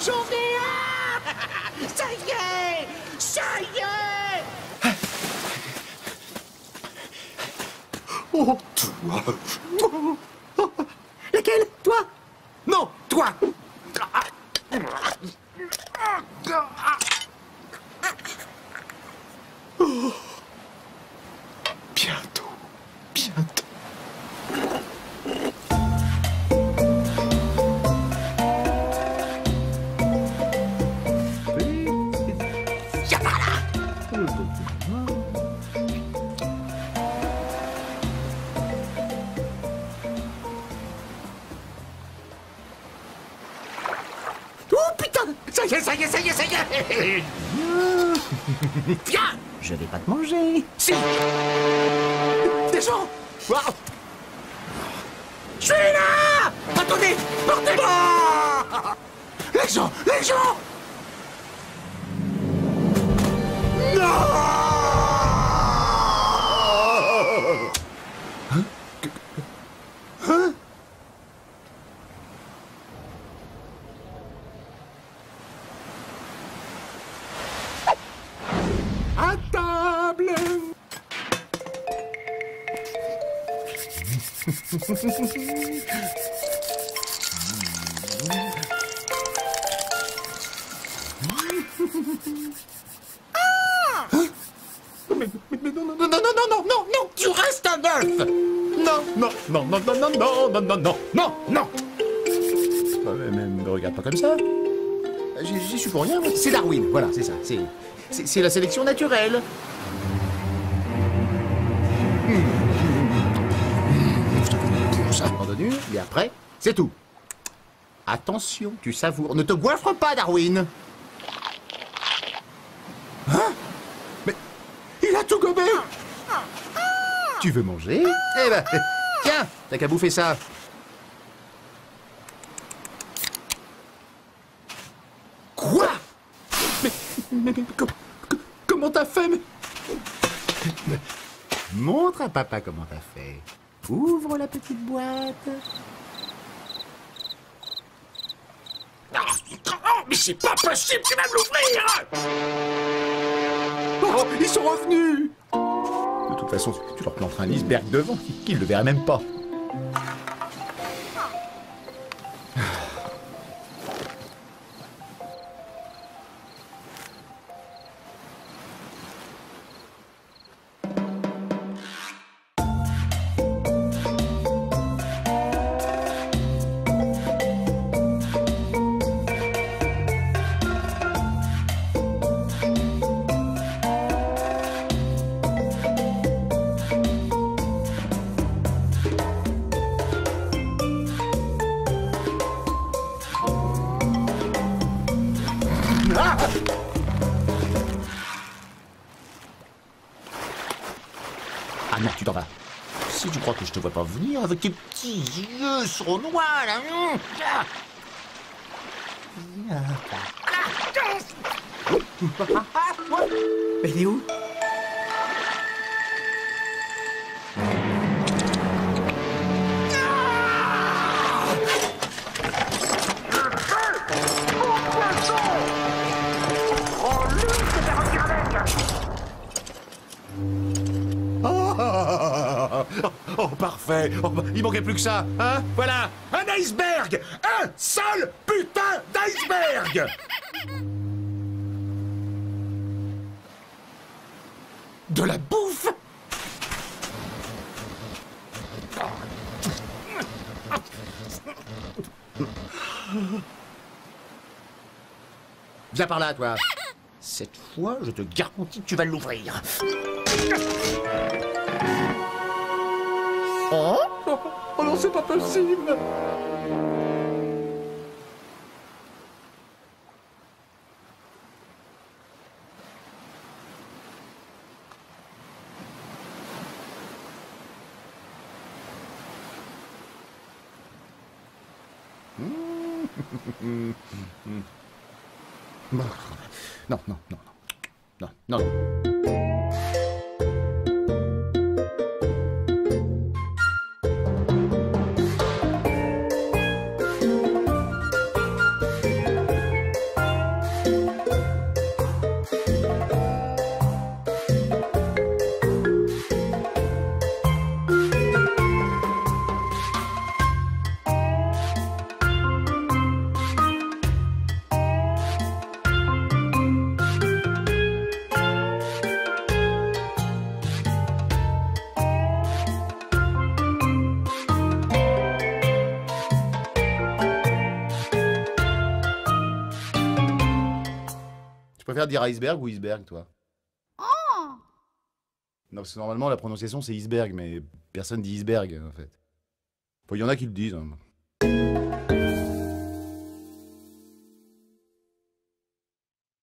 J'en ai un. Ça y est. Ça y est. Oh, toi. Laquelle? Toi? Non, toi. Oh. Bientôt, bientôt. Viens par là. Oh putain! Ça y est, ça y est, ça y est, ça y est. Viens! Je vais pas te manger. Si! Des gens! Wow. Je suis là! Attendez! Portez-moi! Les gens! Les gens! Non! Hein? À table! Mais non, non, non, non, non, non, non, non, tu restes un œuf! Non, non, non, non, non, non, non, non, non, non, non, non! Mais me regarde pas comme ça. J'y suis pour rien, moi. C'est Darwin, voilà, c'est ça, c'est la sélection naturelle. Ça, entendu, et après, c'est tout. Attention, tu savoures. Ne te goiffre pas, Darwin. Hein? Mais il a tout gobé. Tu veux manger? Eh ben, tiens, t'as qu'à bouffer ça. Quoi? Mais comment t'as fait? Montre à papa comment t'as fait. Ouvre la petite boîte. Mais c'est pas possible, tu vas me l'ouvrir! Oh, ils sont revenus! De toute façon, tu leur planteras un iceberg devant, qu'ils ne le verraient même pas. Ah! Ah non, tu t'en vas. Si tu crois que je te vois pas venir avec tes petits yeux sournois, là. Mais il est où? Oh, parfait. Oh, il manquait plus que ça, hein? Voilà, un iceberg! Un seul putain d'iceberg! De la bouffe? Viens par là, toi. Cette fois, je te garantis que tu vas l'ouvrir. Oh? Oh non, c'est pas possible! Non, non, non, non, non, non. préfères dire iceberg ou iceberg, toi? Oh. Non, parce que normalement, la prononciation, c'est iceberg, mais personne dit iceberg, en fait. Bon, il y en a qui le disent, hein.